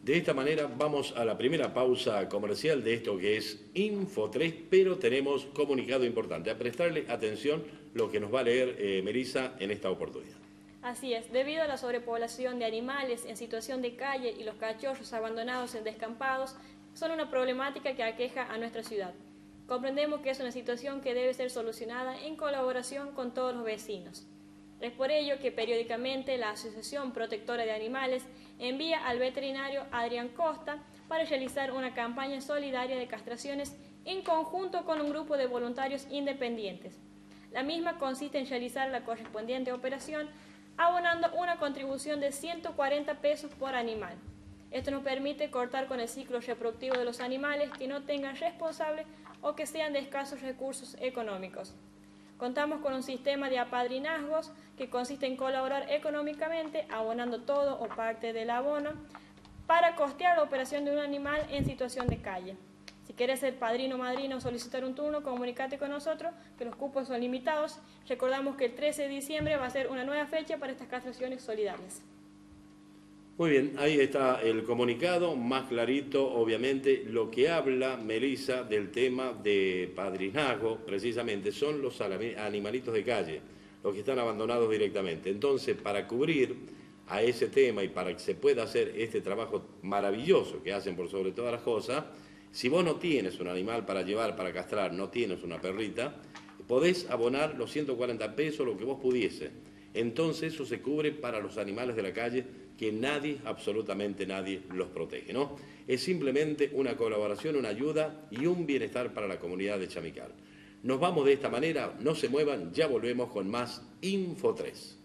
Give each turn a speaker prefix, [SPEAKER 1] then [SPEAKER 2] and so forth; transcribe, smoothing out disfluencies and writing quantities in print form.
[SPEAKER 1] De esta manera vamos a la primera pausa comercial de esto que es Info 3, pero tenemos comunicado importante. A prestarle atención lo que nos va a leer Melissa en esta oportunidad.
[SPEAKER 2] Así es, debido a la sobrepoblación de animales en situación de calle y los cachorros abandonados en descampados, son una problemática que aqueja a nuestra ciudad. Comprendemos que es una situación que debe ser solucionada en colaboración con todos los vecinos. Es por ello que periódicamente la Asociación Protectora de Animales envía al veterinario Adrián Costa para realizar una campaña solidaria de castraciones en conjunto con un grupo de voluntarios independientes. La misma consiste en realizar la correspondiente operación abonando una contribución de 140 pesos por animal. Esto nos permite cortar con el ciclo reproductivo de los animales que no tengan responsable o que sean de escasos recursos económicos. Contamos con un sistema de apadrinazgos que consiste en colaborar económicamente abonando todo o parte del abono para costear la operación de un animal en situación de calle. Si quieres ser padrino o madrina o solicitar un turno, comunícate con nosotros, que los cupos son limitados. Recordamos que el 13 de diciembre va a ser una nueva fecha para estas castraciones solidarias.
[SPEAKER 1] Muy bien, ahí está el comunicado, más clarito, obviamente, lo que habla Melissa del tema de padrinazgo, precisamente, son los animalitos de calle, los que están abandonados directamente. Entonces, para cubrir a ese tema y para que se pueda hacer este trabajo maravilloso que hacen por sobre todas las cosas, si vos no tienes un animal para llevar, para castrar, no tienes una perrita, podés abonar los 140 pesos, lo que vos pudiese. Entonces eso se cubre para los animales de la calle que nadie, absolutamente nadie, los protege, ¿no? Es simplemente una colaboración, una ayuda y un bienestar para la comunidad de Chamical. Nos vamos de esta manera, no se muevan, ya volvemos con más Info 3.